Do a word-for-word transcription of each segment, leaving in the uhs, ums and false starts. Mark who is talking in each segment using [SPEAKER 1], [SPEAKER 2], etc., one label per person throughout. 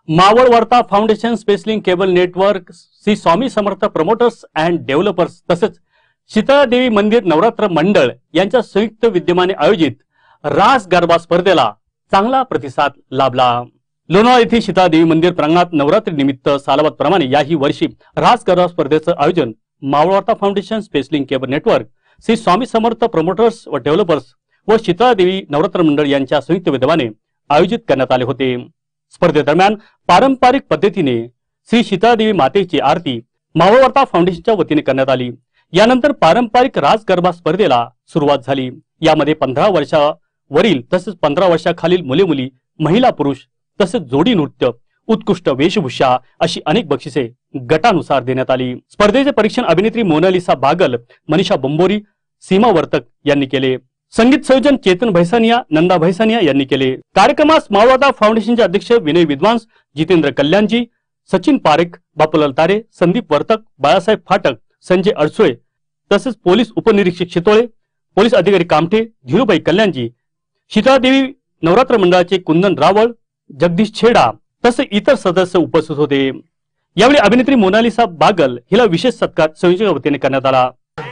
[SPEAKER 1] Maval Varta foundation, Spacelink cable network, Shri Swami Samarth promoters and developers तसेच शीतळादेवी मंदिर नवरात्र मंडळ यांच्या संयुक्त विद्यमाने आयोजित रास गरबा स्पर्धेला चांगला प्रतिसाद लाभला। लोणावळा येथील शीतळादेवी मंदिर प्रांगणात नवरात्री निमित्त सालाबाद प्रमाणे याही वर्षी रास गरबा स्पर्धेचं आयोजन Maval Varta foundation, Spacelink cable network, Shri Swami Samarth promoters व डेव्हलपर्स व शीतळादेवी नवरात्र मंडळ यांच्या संयुक्त विद्यमाने आयोजित करण्यात आले होते। स्पर्धेदरम्यान पारंपरिक पद्धतीने श्री शीतळादेवी मातेची आरती मावळ वार्ता फाउंडेशनच्या वतीने करण्यात आली। यानंतर पारंपरिक रास गरबा स्पर्धेला सुरुवात झाली। यामध्ये पंधरा वर्षावरील तसेच पंधरा वर्षाखालील मुले मुली, महिला पुरुष तसेच जोडी नृत्य, उत्कृष्ट वेशभूषा अशी अनेक बक्षिसे गटानुसार देण्यात आली। स्पर्धेचे परीक्षण अभिनेत्री मोनालिसा बागल, मनीषा बंबोरी, सीमा वर्तक यांनी केले। संगीत संयोजन चेतन भैसानिया, नंदा भैसानिया यांनी केले। कार्यक्रमास मावळ वार्ता फाउंडेशनचे अध्यक्ष विनय विद्वांस, जितेंद्र कल्याणजी, सचिन पारेख, बापूलाल तारे, संदीप वर्तक, बाळासाहेब फाटक, संजय अडसुळे तसेच पोलीस उपनिरीक्षक शितोळे, पोलीस अधिकारी कामठे, धीरूभाई कल्याणजी, शीतळादेवी नवरात्र मंडळाचे कुंदन रावळ, जगदीश छेडा तसे इतर सदस्य उपस्थित होते। यावेळी अभिनेत्री मोनालिसा बागल हिला विशेष सत्कार संयोजकांच्या वतीने करण्यात आला।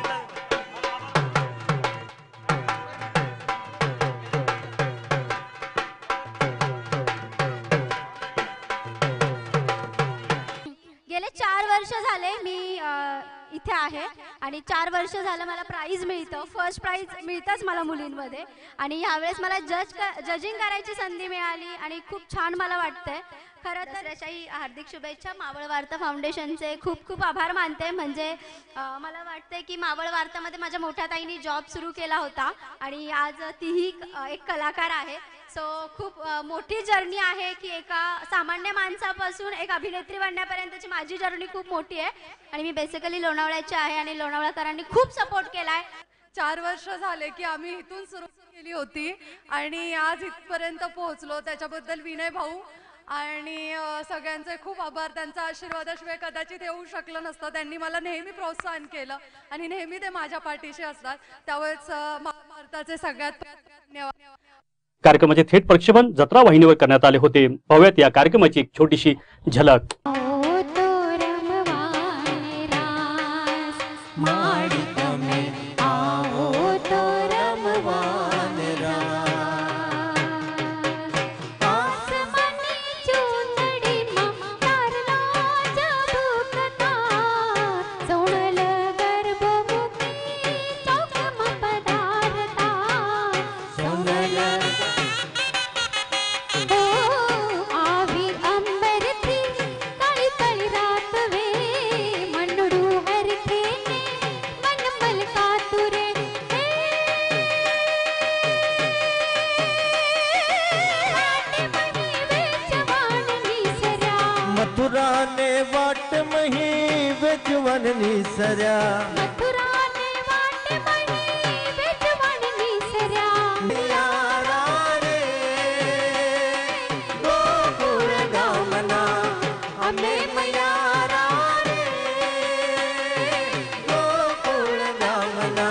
[SPEAKER 2] गेले चार वर्ष झाले मी इथे आहे आणि चार वर्ष झालं मला प्राइज मिळतं, फर्स्ट प्राइज मिळतंच मला मुलींमध्ये आणि यावेळेस मला जज जजिंग करायची संधी मिळाली आणि खूप छान मला वाटतंय। खरं तर त्याच्याही हार्दिक शुभेच्छा। मावळ वार्ता फाउंडेशनचे खूप खूप आभार मानते। म्हणजे मला वाटतंय की मावळ वार्तामध्ये माझ्या मोठ्या ताईंनी जॉब सुरू केला होता आणि आज तीही एक कलाकार आहे। सो खूप मोठी जर्नी आहे की एका सामान्य माणसापासून एक अभिनेत्री बनण्यापर्यंतची माझी जर्नी खूप मोठी आहे आणि मी बेसिकली लोणावळ्याची आहे आणि लोणावळाकरांनी खूप सपोर्ट केलाय।
[SPEAKER 3] चार वर्ष झाले की आम्ही इथून सुरू केली होती आणि आज इथपर्यंत पोहोचलो, त्याच्याबद्दल विनय भाऊ आणि सगळ्यांचे खूप आभार। त्यांचा आशीर्वादाशिवाय कदाचित येऊ शकलं नसतं। त्यांनी मला नेहमी प्रोत्साहन केलं आणि नेहमी ते माझ्या पाठीशी असतात, त्यावेळेस भारताचे सगळ्यात धन्यवाद।
[SPEAKER 1] कार्यक्रमाचे थेट प्रक्षेपण जत्रा वाहिनीवर करण्यात आले होते। पाहूयात या कार्यक्रमाची एक छोटीशी झलक।
[SPEAKER 4] मथुराने वाट मही बेजवन निसर्या,
[SPEAKER 2] मथुराने वाट मही बेजवन निसर्या,
[SPEAKER 4] यारा रे गोकुळ गावना आम्ही मयारा रे गोकुळ गावना।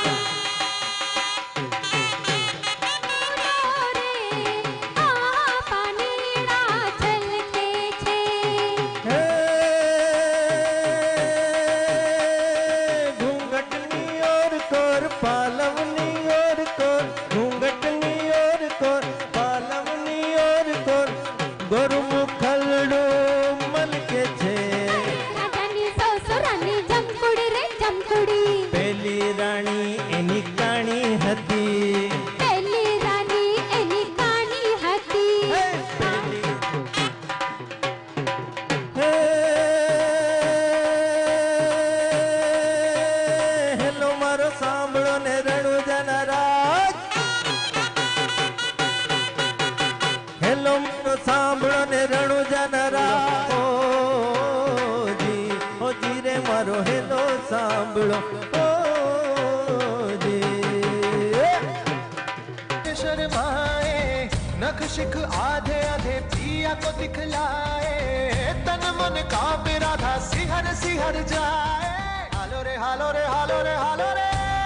[SPEAKER 4] नख शिख आधे आधे पिया को दिखलाए, तन मन कांपे राधा सिहर सिहर जाए। हालो रे हालो रे हालो रे हालो रे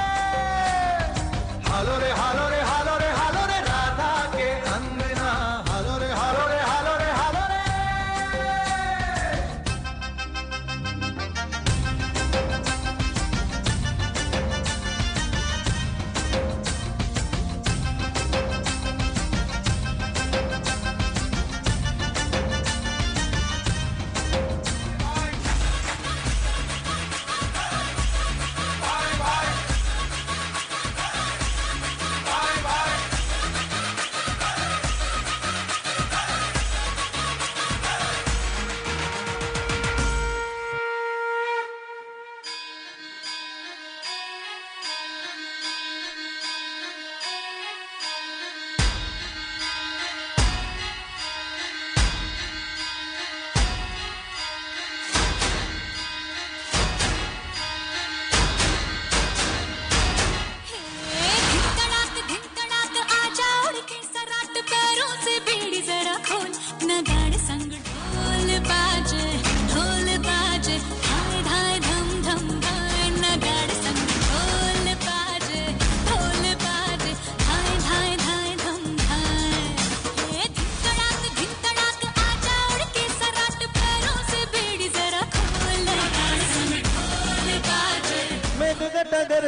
[SPEAKER 4] हालो रे हालो रे हालो रे हालो रे राधा के अंगना। हालो रे हालो रे हालो रे हालो रे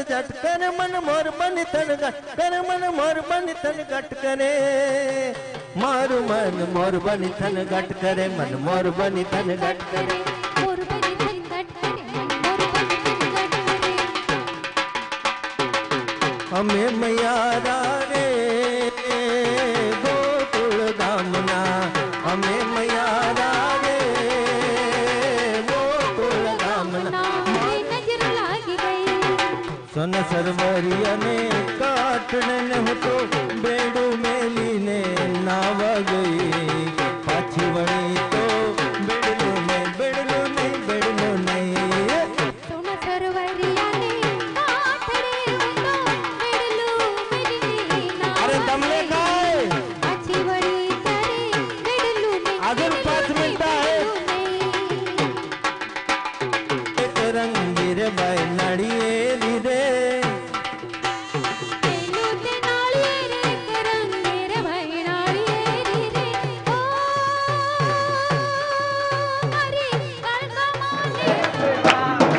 [SPEAKER 5] झटकन मन मोर बन तन गटकन मन मोर बन तन गटकरे मारू मन मोर बन तन गटकरे मन मोर बन तन गटकरे
[SPEAKER 2] मोर बनी धन गटकरे मोर बनी धन गटकरे
[SPEAKER 5] हमें मैयारा रे गोकुल धामना हमें मैयारा रे गोकुल धामना
[SPEAKER 2] मारी नजर लागी गई
[SPEAKER 5] सन सरवरिया ने काटन तो बेडू मेली ने नाव गई पाछी वणी तो बेडलो नहीं बेडलो नहीं बेडलो नहीं
[SPEAKER 2] सोना सरवरिया ने काठडे उतो बेडलू मेली ना
[SPEAKER 5] अरे दमले काय
[SPEAKER 2] पाची वडी तरे बेडलू ने
[SPEAKER 5] अजून पाच मिनिटं आहेत एक रंगीर बाय नाडिये रे
[SPEAKER 2] बेलू ते नाळी रे करंगे रे भैणाळी रे रे ओ मारी कळका मागे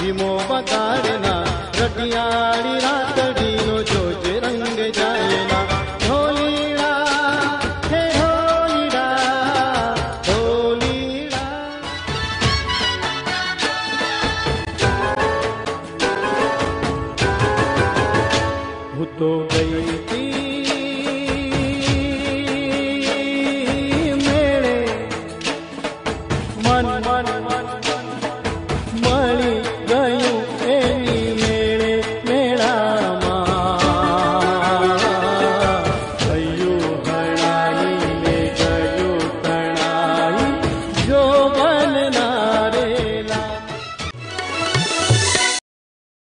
[SPEAKER 5] भीमो बकारना रटियाड़ी रातड़ीनो जोज रंग जायना ढोलीड़ा हे ढोलीड़ा ढोलीड़ा हूँ तो गई